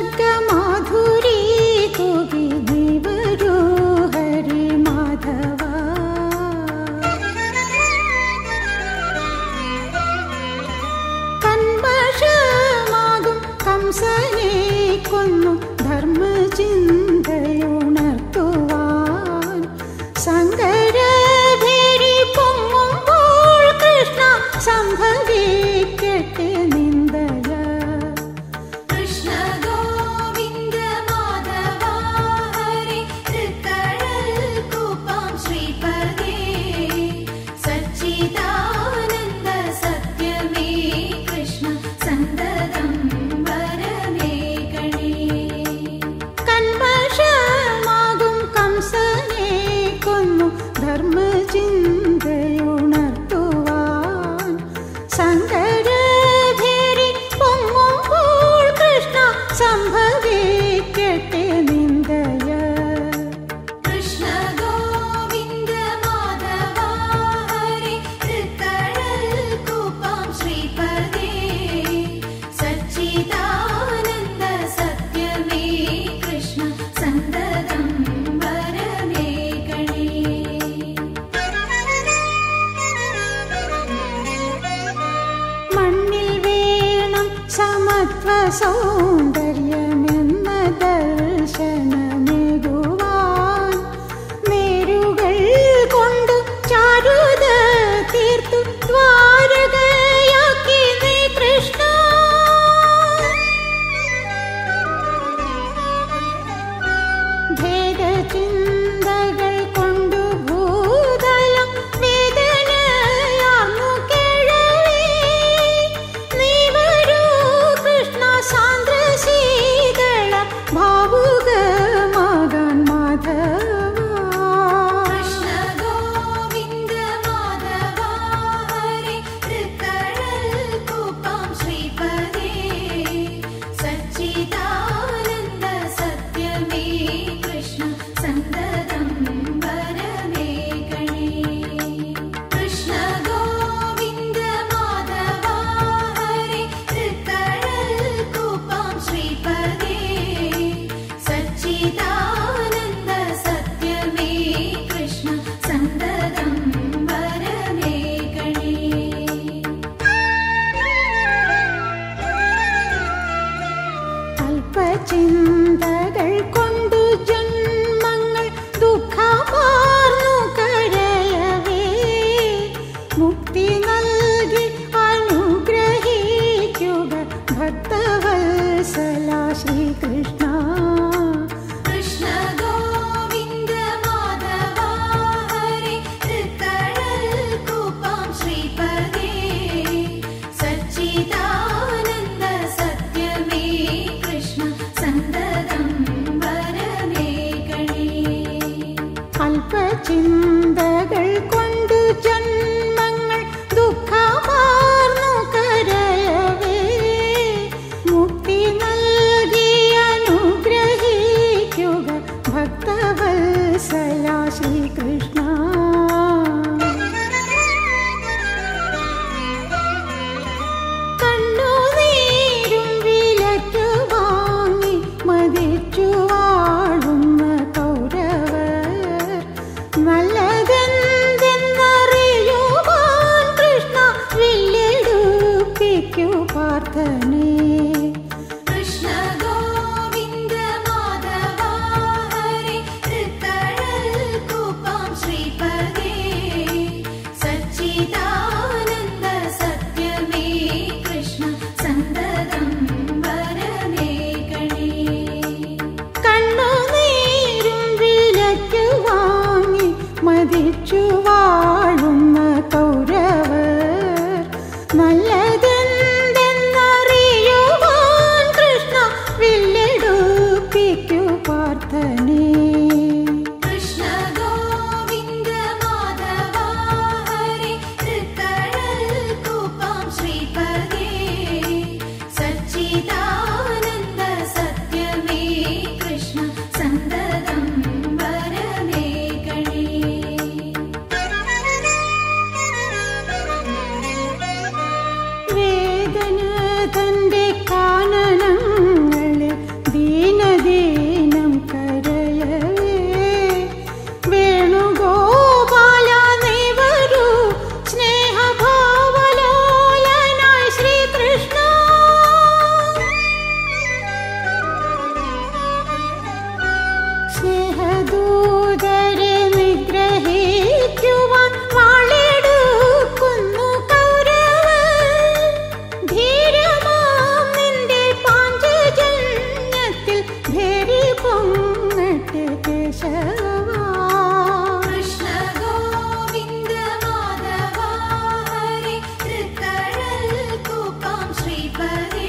സർഗമാധുരി തൂകി ദേവരൂ ഹരി മാധവ. കന്മഷമാകും കംസനെ കൊന്നു ധർമ്മചിന്തയുണർത്തുവാൻ സങ്കരഭേരി പൊങ്ങുമ്പോൾ കൃഷ്ണ സംഭവിക്കട്ടെ നിന്ദയ. കൃഷ്ണ ഗോവിന്ദ മാധവ ഹരി തൃക്കടൽ കൂപ്പാം ശ്രീപദേ സച്ചിദാനന്ദ സത്യമേ കൃഷ്ണ സന്തതം വരമേ ഗണേ. കന്മഷമാകും കംസനെ കൊന്നു ധർമ്മചിന്തയുണർത്തുവാൻ സങ്കരഭേരി പൊങ്ങുമ്പോൾ കൃഷ്ണ സംഭവിക്കട്ടെ നിന്ദയ. കൃഷ്ണ ഗോവിന്ദ മാധവ ഹരി തൃക്കടൽ കൂപ്പാം ശ്രീപദേ സച്ചിദാനന്ദ സത്യമേ കൃഷ്ണ സന്തതം വരമേ ഗണേ. മണ്ണിൽ വേണം സമത്വ സൗന്ദര്യമെന്ന ദർശനമേകുവാൻ നേരുകൾ കൊണ്ടു ചാരുത തീർത്തു ദ്വാരകയാക്കി നീ കൃഷ്ണ. ഭേദചിന്തകൾ കൊണ്ടു ഭൂതലം വേദനയാർന്നു കേഴവേ നീ വരൂ കൃഷ്ണ സാന്ദ്ര ശീതള ഭാവുകമാകാൻ മാധവ. കൃഷ്ണ ഗോവിന്ദ മാധവ ഹരി തൃക്കടൽ കൂപ്പാം ശ്രീപദേ സച്ചിദാനന്ദ സത്യമേ കൃഷ്ണ സന്തതം വരമേ ഗണേ. കൃഷ്ണ ഗോവിന്ദ മാധവ ഹരി തൃക്കടൽ കൂപ്പാം ശ്രീപദേ സച്ചിദാനന്ദ സത്യമേ കൃഷ്ണ സന്തതം വരമേ ഗണേ. അല്പചിന്തകൾ കൊണ്ടു ജന്മങ്ങൾ ദുഃഖമാർന്നു കരയവേ മുക്തി നൽകി അനുഗ്രഹിക്കുക ഭക്തവത്സല ശ്രീകൃഷ്ണ. കൃഷ്ണ ഗോവിന്ദ മാധവ ഹരി തൃക്കടൽ കൂപ്പാം ശ്രീപദേ സച്ചിദാനന്ദ സത്യമേ കൃഷ്ണ സന്തതം വരമേ ഗണേ. അല്പചിന്തകൾ കൊണ്ടു ജന്മങ്ങൾ ദുഃഖമാർന്നു കരയവേ മുക്തി നൽകി അനുഗ്രഹിക്കുക ഭക്തവത്സല ശ്രീകൃഷ്ണ. കണ്ണുനീരും വിലയ്ക്കു വാങ്ങി മതിച്ചു വാഴുന്ന കൗരവർ നല്ലതെന്ത് ദൂതരെ നിഗ്രഹിക്കുവാൻ വാളെടുക്കുന്നു കൗരവർ. ധീരമാം നിന്റെ പാഞ്ചജന്യത്തിൽ ഭേരി പൊങ്ങട്ടെ കേശവാ. കൃഷ്ണ ഗോവിന്ദ മാധവ ഹരേ തൃക്കഴൽ കൂപ്പാം ശ്രീപദേ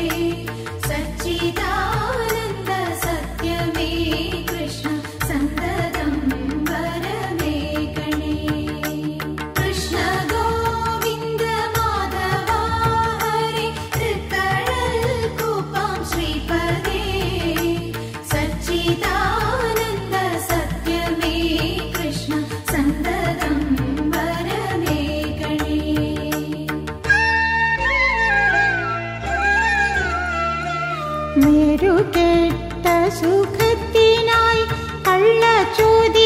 സച്ചിദാനന്ദ സത്യമേ കൃഷ്ണ സന്തതം വരമേ ഗണേ. കൃഷ്ണ ഗോവിന്ദ മാധവ ഹരേ തൃക്കഴൽ കൂപ്പാം ശ്രീപദേ സച്ചിദാനന്ദ സത്യമേ കൃഷ്ണ സന്തതം വരമേ ഗണേ. മേരുകെട്ട സുഖത്തിനായി കള്ളച്ചോതി